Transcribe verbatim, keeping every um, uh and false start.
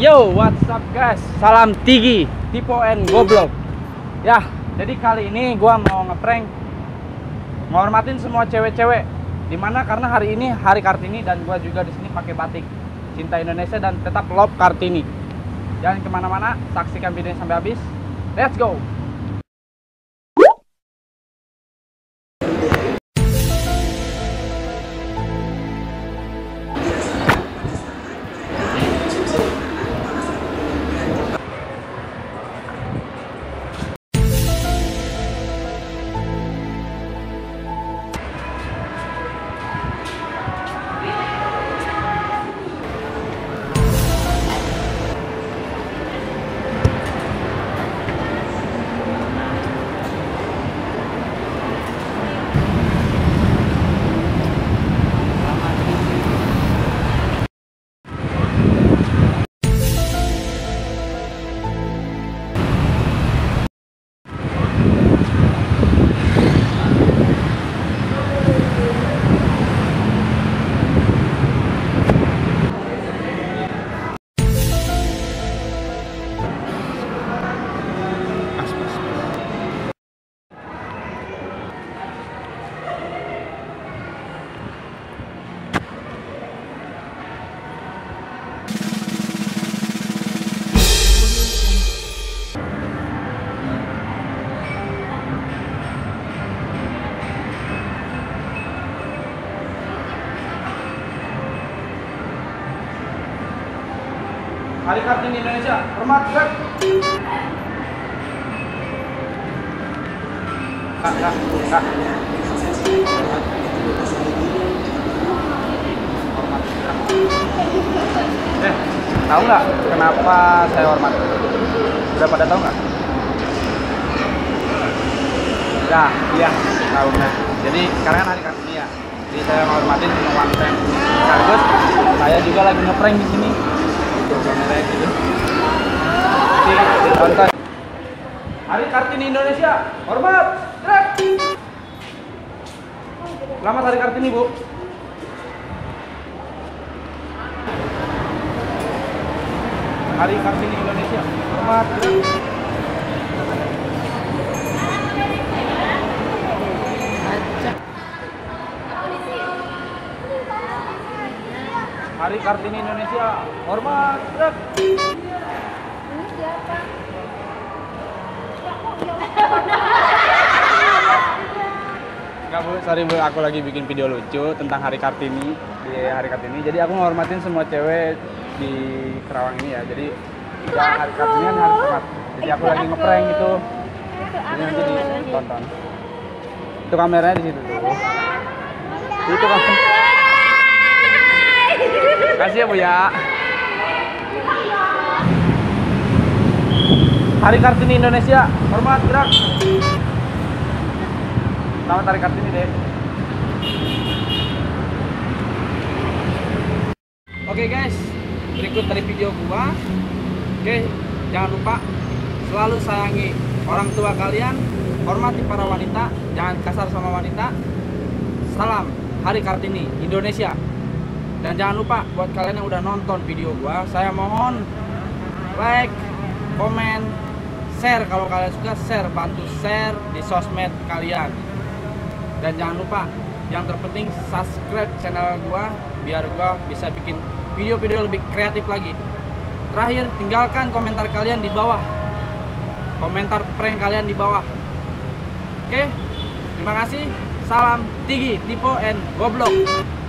Yo, what's up guys? Salam Tigi, Tipo and Goblok. Ya, jadi kali ini gua mau ngeprank menghormatin semua cewek-cewek. Dimana karena hari ini hari Kartini dan gua juga di sini pakai batik cinta Indonesia dan tetap love Kartini. Jangan kemana-mana, saksikan videonya sampai habis. Let's go. Hari Kartini Indonesia, hormat gerak. Kak, kak, kak. Hormat gerak. Eh, tahu nggak kenapa saya hormat? Udah pada tahu nggak? Ya, iya, tahu nggak? Jadi sekarang kan hari Kartini ya. Jadi saya menghormatin semua one time. Sekaligus saya juga lagi ngeprank di sini. Kamera gitu. Ditonton. Hari Kartini Indonesia, hormat, gerak. Selamat Hari Kartini, Bu. Hari Kartini Indonesia, hormat, gerak. Hari Kartini Indonesia, hormat, gerak. Ini siapa? Enggak Bu, sorry Bu, aku lagi bikin video lucu tentang Hari Kartini di Hari Kartini. Jadi aku menghormatin semua cewek di Kerawang ini ya. Jadi ya Hari Kartini kan harus hormat. Jadi aku lagi ngeprank gitu. Jadi nanti ditonton. Itu kameranya di situ tuh. Itu kan. Kasih ya Bu ya. Hari Kartini Indonesia, hormat, gerak. Selamat Hari Kartini deh. Oke guys, berikut dari video gua. Oke, jangan lupa selalu sayangi orang tua kalian, hormati para wanita, jangan kasar sama wanita. Salam Hari Kartini Indonesia. Dan jangan lupa buat kalian yang udah nonton video gua, saya mohon like, komen, share kalau kalian suka, share, bantu share di sosmed kalian. Dan jangan lupa yang terpenting subscribe channel gua biar gua bisa bikin video-video lebih kreatif lagi. Terakhir, tinggalkan komentar kalian di bawah. Komentar prank kalian di bawah. Oke? Terima kasih. Salam Tigi, Tipo and Goblok.